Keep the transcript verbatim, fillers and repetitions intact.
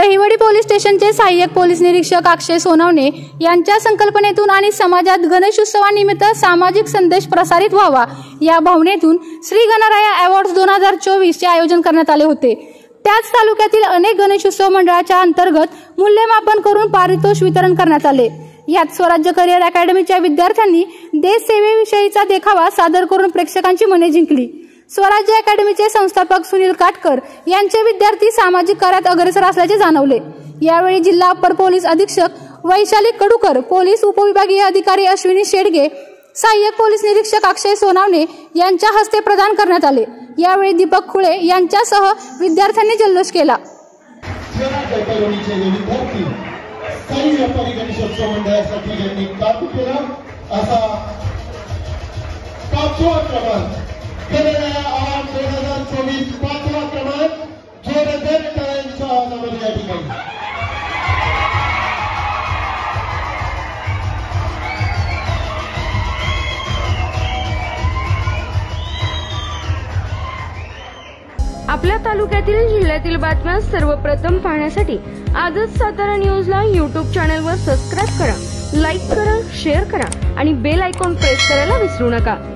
Dahiwadi police स्टेशनचे सहाय्यक police निरीक्षक अक्षय सोनवणे यांच्या संकल्पनेतून आणि समाजात गणेशोत्सवानिमित्त सामाजिक संदेश प्रसारित व्हावा या भावनेतून श्री गणराया अवॉर्ड्स दोन हजार चोवीस चे आयोजन करण्यात आले होते। त्याच तालुक्यातील अनेक गणेशोत्सव मंडळाच्या अंतर्गत मूल्यमापन करून पारितोषिक वितरण करण्यात आले। यात स्वराज्य करिअर अकॅडमीच्या विद्यार्थ्यांनी देश सेवेविषयीचा देखावा सादर करून प्रेक्षकांची मने जिंकली। स्वराज्य अकॅडमीचे संस्थापक सुनील काटकर यांचे विद्यार्थी सामाजिक कार्यात अग्रेसर असल्याचे जाणवले। यावेळी जिल्हा अप्पर पोलीस अधीक्षक वैशाली कडूकर, पोलीस उपविभागीय अधिकारी अश्विनी शेडगे, सहाय्यक पोलीस निरीक्षक अक्षय सोनवणे यांच्या हस्ते प्रदान करण्यात आले। यावेळी दीपक खुळे यांच्यासह विद्यार्थ्यांनी जल्लोष केला। आपल्या तालुक्यातील जिल्ह्यातील बातम्या सर्वप्रथम पाहण्यासाठी आजच सातारा न्यूजला यूट्यूब चॅनलवर सबस्क्राइब करा, लाईक करा, शेअर करा आणि बेल आयकॉन प्रेस करायला विसरू नका।